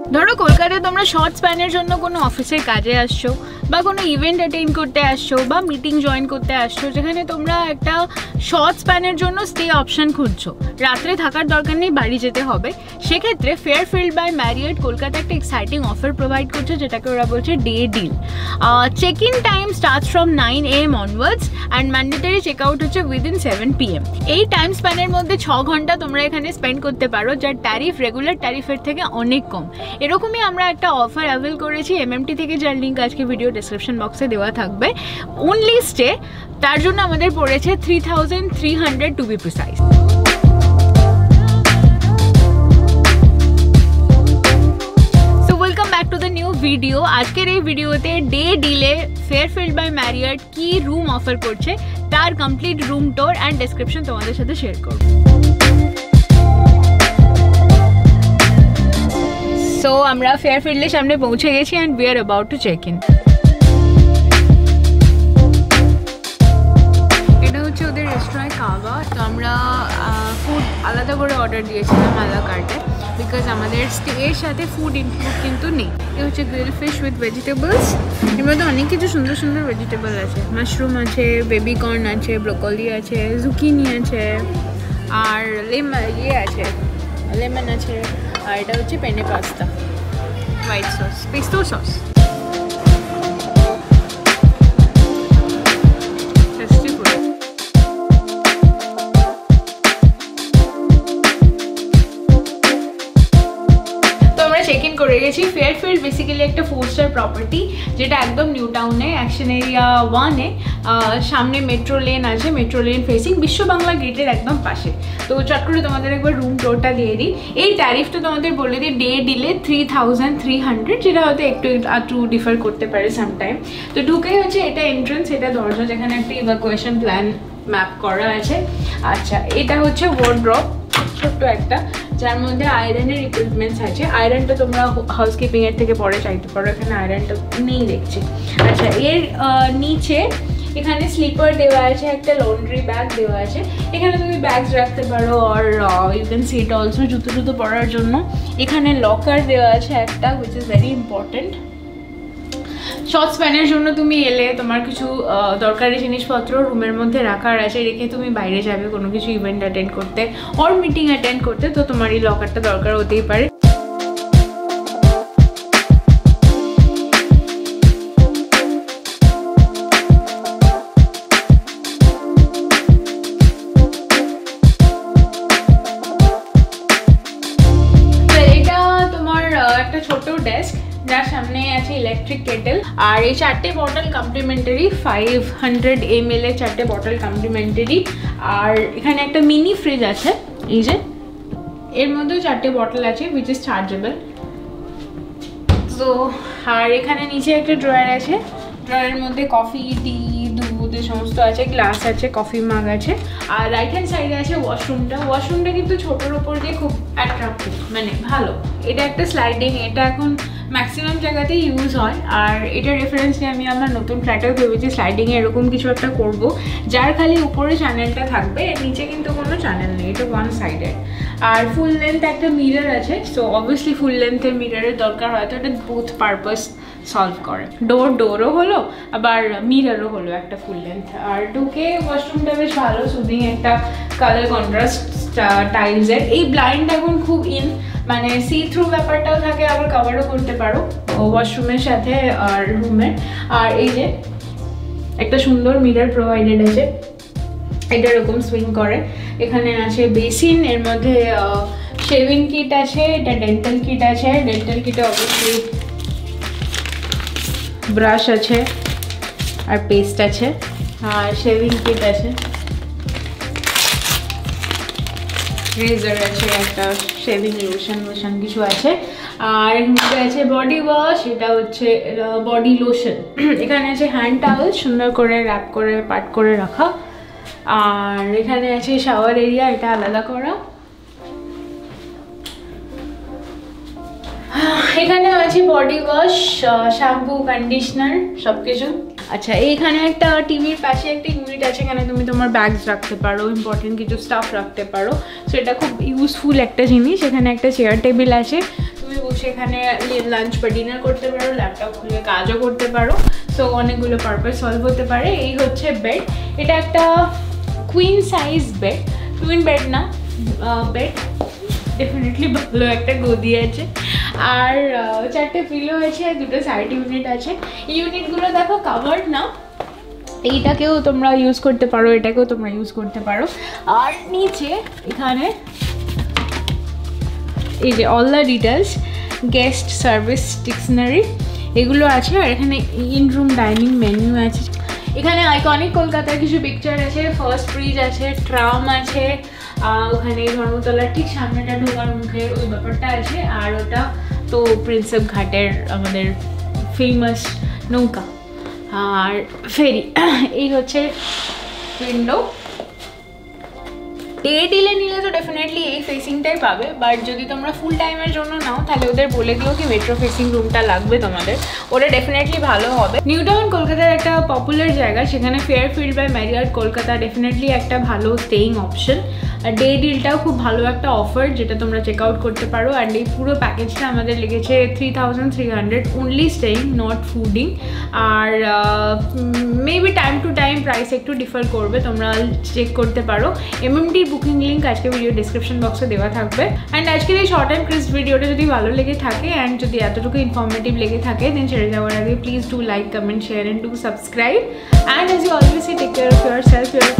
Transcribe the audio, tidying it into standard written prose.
ধরো কলকাতায় তোমরা শর্ট স্প্যানের জন্য কোনো অফিসের কাজে আসছো বা কোনো ইভেন্ট অ্যাটেন্ড করতে আসছো বা মিটিং জয়েন করতে আসছো, যেখানে তোমরা একটা শর্ট স্প্যানের জন্য স্টে অপশন খুঁজছো, রাত্রে থাকার দরকার নেই, বাড়ি যেতে হবে, সেক্ষেত্রে ফেয়ারফিল্ড বাই ম্যারিয়ট কলকাতা একটা এক্সাইটিং অফার প্রোভাইড করছে, যেটাকে ওরা বলছে day deal. Check in time starts from 9 AM onwards and mandatory check out হচ্ছে উইদিন 7 PM। এই টাইম স্প্যানের মধ্যে 6 ঘন্টা তোমরা এখানে স্পেন্ড করতে পারো, যার ট্যারিফ রেগুলার ট্যারিফের থেকে অনেক কম। এরকমই আমরা একটা অফার অ্যাভেল করেছি MMT থেকে, যার লিঙ্ক আজকে ভিডিও ডেসক্রিপশন বক্সে দেওয়া থাকবে। অনলি স্টে, তার জন্য আমাদের পড়েছে 3300 to be precise. So welcome back to the new video. আজকের এই ভিডিওতে ডে ডিলে ফেয়ারফিল্ড বাই ম্যারিয়ট কি রুম অফার করছে তার complete room tour and description তোমাদের সাথে শেয়ার করব। সো আমরা ফেয়ারফিল্ডের সামনে পৌঁছে গেছি and we are about to check in. এটা হচ্ছে ওদের রেস্টুরেন্ট কাবা। তো আমরা ফুড আলাদা করে অর্ডার দিয়েছিলাম আলা কার্টে, বিকজ আমাদের স্টের সাথে ফুড ইনক্লুড কিন্তু নেই। এটা হচ্ছে গ্রিল ফিশ উইথ ভেজিটেবলস। এর মধ্যে অনেক কিছু সুন্দর সুন্দর ভেজিটেবল আছে, মাশরুম আছে, বেবি কর্ন আছে, ব্রোকলি আছে, জুকিনি আছে, আর আছে লেমন আছে, আর এটা হচ্ছে penne pasta, white sauce, pesto sauce. Check in করে গেছি। ফেয়ারফিল্ড বেসিক্যালি একটা 4-স্টার প্রপার্টি, যেটা একদম নিউ টাউনে অ্যাকশন এরিয়া 1-এ। সামনে মেট্রো লেন আছে, metro lane facing Biswa Bangla গেটের একদম পাশে। তো চট করে তোমাদের একবার রুম টোরটা দিয়ে দিই। এই ট্যারিফটা তোমাদের বলে দিই, ডে ডিলে 3300, যেটা হয়তো একটু ডিফার করতে পারে সামটাইম। তো ঢুকেই হচ্ছে এটা এন্ট্রান্স, এটা দরজা, যেখানে একটা ইভাকুয়েশন প্ল্যান ম্যাপ করা আছে। আচ্ছা, এটা হচ্ছে ওয়ার্ড্রপ, ছোট্ট একটা, যার মধ্যে আয়রনের ইকুইপমেন্টস আছে। আয়রনটা তোমরা হাউসকিপিং এর থেকে পরে চাইতে পারো, এখানে আয়রনটা নেই দেখছি। আচ্ছা, এর নিচে এখানে স্লিপার দেওয়া আছে, একটা লন্ড্রি ব্যাগ দেওয়া আছে, এখানে তুমি ব্যাগস রাখতে পারো। আর ইউ ক্যান সিট অলসো জুতো পরার জন্য। এখানে লকার দেওয়া আছে একটা, which is very important. Short স্প্যানের জন্য তুমি এলে তোমার কিছু দরকারি জিনিসপত্র রুমের মধ্যে রাখার আছে, রেখে তুমি বাইরে যাবে কোনো কিছু ইভেন্ট অ্যাটেন্ড করতে অর মিটিং অ্যাটেন্ড করতে, তো তোমার এই লকারটা দরকার হতেই পারে। এটা তোমার একটা ছোট ডেস্ক, যার সামনে আছে ইলেকট্রিক কেটেল, আর এই 4টে বটল কমপ্লিমেন্টারি, 500 ml এর 4টে বটল কমপ্লিমেন্টারি। আর এখানে একটা মিনি ফ্রিজ আছে, এই যে এর মধ্যেও 4টে বটল আছে, উইচ ইজ চার্জেবল। তো আর এখানে নিচে একটা ড্রয়ার আছে, ড্রয়ারের মধ্যে কফি, টি, দুধ সমস্ত আছে, গ্লাস আছে, কফি মাগ আছে। আর রাইট হ্যান্ড সাইডে আছে ওয়াশরুমটা কিন্তু ছোটোর ওপর দিয়ে খুব অ্যাট্রাক্টিভ, মানে ভালো। এটা একটা স্লাইডিং, এটা এখন ম্যাক্সিমাম জায়গাতেই ইউজ হয়। আর এটা রেফারেন্স নিয়ে আমি আমার নতুন ফ্ল্যাটেও ভেবেছি স্লাইডিংয়ে এরকম কিছু একটা করব, যার খালি উপরে চ্যানেলটা থাকবে, এর নিচে কিন্তু কোনো চ্যানেল নেই, এটা ওয়ান সাইডেড। আর ফুল লেন্থ একটা মিরর আছে, সো অবভিয়াসলি ফুল লেন্থের মিররের দরকার হয়, তো এটা বোথ পারপাস সলভ করে। ডোরও হলো, আবার মিররও হলো একটা ফুল লেন্থ। আর ঢুকে ওয়াশরুমটা বেশ ভালো, সুদিং একটা কালার কন্ট্রাস্ট টাইলসের। এই ব্লাইন্ড এখন খুব ইন, মানে সি থ্রু ব্যাপারটাও থাকে, আবার কভারও করতে পারো ওয়াশরুমের সাথে আর রুমের। আর এই যে একটা সুন্দর মিরর প্রোভাইডেড আছে, এটা এরকম সুইং করে। এখানে আছে বেসিন, এর মধ্যে শেভিং কিট আছে, এটা ডেন্টাল কিট আছে। ডেন্টাল কিটে অবশ্যই ব্রাশ আছে আর পেস্ট আছে, আর শেভিং কিট আছে, রেজার আছে, একটা শেভিং লোশন কিছু আছে। আর এর মধ্যে আছে বডি ওয়াশ, এটা হচ্ছে বডি লোশন। এখানে আছে হ্যান্ড টাওয়েল, সুন্দর করে র্যাপ করে পাট করে রাখা। আর এখানে আছে শাওয়ার এরিয়া, এটা আলাদা করা। এখানে আছে বডি ওয়াশ, শ্যাম্পু, কন্ডিশনার, সব কিছু। আচ্ছা, এইখানে একটা টিভির পাশে একটা ইউনিট আছে, এখানে তুমি তোমার ব্যাগস রাখতে পারো, ইম্পর্টেন্ট কিছু স্টাফ রাখতে পারো। সো এটা খুব ইউজফুল একটা জিনিস। এখানে একটা চেয়ার টেবিল আছে, তুমি বসে এখানে লাঞ্চ বা ডিনার করতে পারো, ল্যাপটপ খুলে কাজও করতে পারো। সো অনেকগুলো পারপাস সলভ হতে পারে। এই হচ্ছে বেড, এটা একটা queen size bed, twin bed না, বেড ডেফিনেটলি ভালো একটা গদি আছে। আর 4টে পিলো আছে, 2টো সাইড ইউনিট আছে। ইউনিটগুলো দেখো কাভার্ড না, এইটাকেও তোমরা ইউজ করতে পারো, এটাকেও তোমরা ইউজ করতে পারো। আর নিচে এখানে এই যে all the details, guest service dictionary এগুলো আছে। আর এখানে ইন রুম ডাইনিং মেনু আছে। এখানে আইকনিক কলকাতার কিছু পিকচার আছে, ফার্স্ট ব্রিজ আছে, ট্রাম আছে, ওখানে ধর্মতলার ঠিক সামনেটা ঢোকার মুখে ওই ব্যাপারটা আছে। আর ওটা তো প্রিন্সেপ ঘাটের আমাদের ফেমাস নৌকা আর ফেরি। এই হচ্ছে উইন্ডো। ডে ডিলে নিলে তো ডেফিনেটলি এই ফেসিংটাই পাবে, বাট যদি তোমরা ফুল টাইমের জন্য নাও তাহলে ওদের বলে দিও কি মেট্রো ফেসিং রুমটা লাগবে তোমাদের, ওটা ডেফিনেটলি ভালো হবে। নিউ টাউন কলকাতার একটা পপুলার জায়গা, সেখানে Fairfield by Marriott Kolkata definitely একটা ভালো স্টেইং অপশন। আর ডে ডিলটাও খুব ভালো একটা অফার, যেটা তোমরা চেক আউট করতে পারো। অ্যান্ড এই পুরো প্যাকেজটা আমাদের লেগেছে 3300 অনলি স্টেইং, নট ফুডিং। আর maybe time to time price একটু ডিফার করবে, তোমরা চেক করতে পারো। এমএমডির বুকিং লিঙ্ক আজকে ভিডিও ডিসক্রিপশন বক্সে দেওয়া থাকবে। অ্যান্ড আজকের এই শর্ট অ্যান্ড ক্রিস্প ভিডিওটা যদি ভালো লেগে থাকে অ্যান্ড যদি এতটুকু ইনফরমেটিভ লেগে থাকে, দেন ছেড়ে যাওয়ার আগে please do like, comment, share and do subscribe. And as you always say, take care of your self,